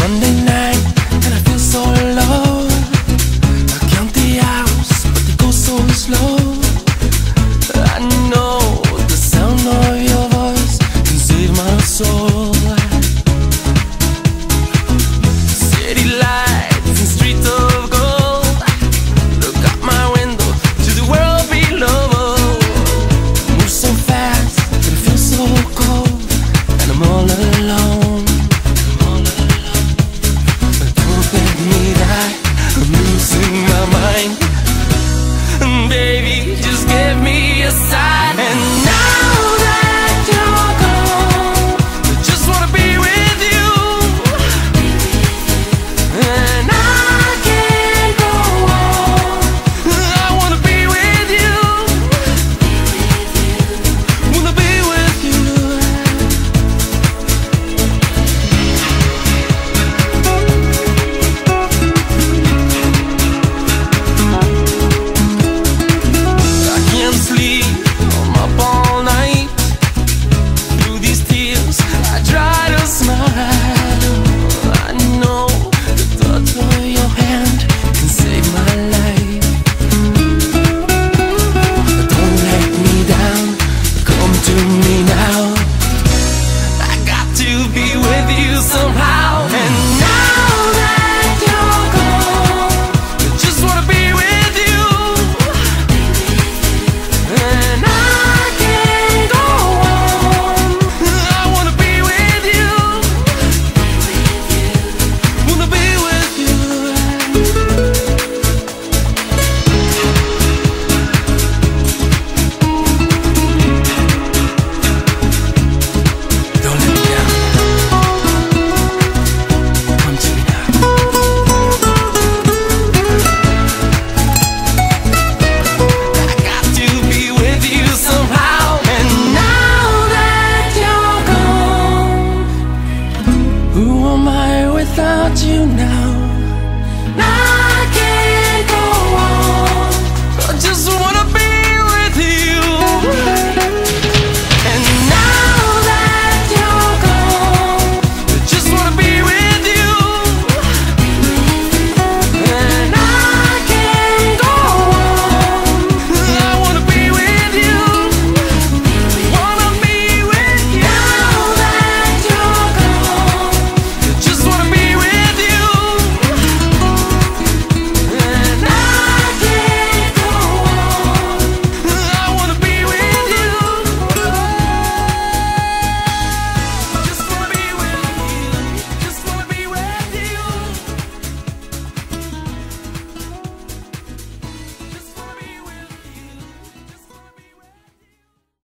Monday night and I feel so low. I count the hours, but they go so slow. I know the sound of your voice can save my soul. City lights and streets of gold. Look out my window to the world below. Move so fast, but it feels so cold, and I'm all alone. But don't let me die, I'm losing my mind. Baby, just give me a sign. And now that you're gone, I just wanna be with you. And I can't go on. I wanna be with you. Wanna be with you. I can't sleep, I'm up all night. Through these tears, I try to smile. I know the touch of your hand can save my life. Don't let me down, come to me now. I got to be with you somehow. And now that you're gone, I just wanna be with you. And I can't go on. I wanna be with you. Wanna be with you. Don't let me down. Come to me now. I got to be with you somehow. And now that you're gone, who am I without you now? Now